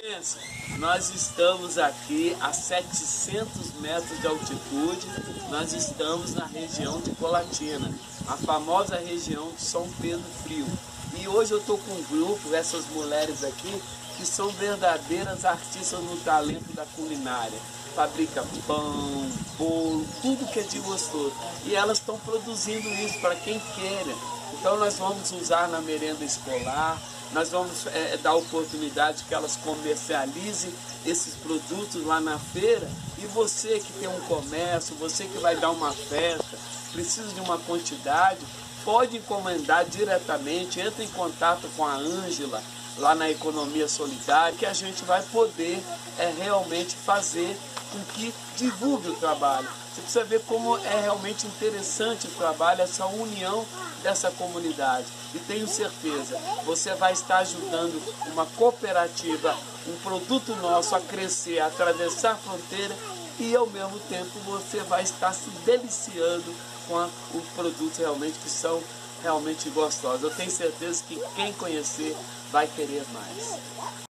Gente, nós estamos aqui a 700 metros de altitude, nós estamos na região de Colatina, a famosa região de São Pedro Frio. E hoje eu estou com um grupo, essas mulheres aqui, que são verdadeiras artistas no talento da culinária. Fabrica pão, bolo, tudo que é de gostoso. E elas estão produzindo isso para quem queira. Então nós vamos usar na merenda escolar, nós vamos dar oportunidade que elas comercializem esses produtos lá na feira. E você que tem um comércio, você que vai dar uma festa, precisa de uma quantidade, pode encomendar diretamente, entra em contato com a Ângela, lá na Economia Solidária, que a gente vai poder realmente fazer com que divulgue o trabalho. Você precisa ver como é realmente interessante o trabalho, essa união dessa comunidade. E tenho certeza, você vai estar ajudando uma cooperativa, um produto nosso a crescer, a atravessar a fronteira, e ao mesmo tempo você vai estar se deliciando com os produtos realmente que são realmente gostosos. Eu tenho certeza que quem conhecer vai querer mais.